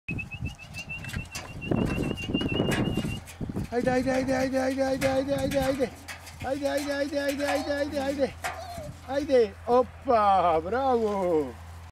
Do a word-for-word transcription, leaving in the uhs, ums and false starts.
Ajde, ajde, ajde, ajde, ajde, ajde, ajde, ajde, ajde. Ajde, ajde, ajde, ajde, ajde, ajde, ajde. Ajde, opa, bravo.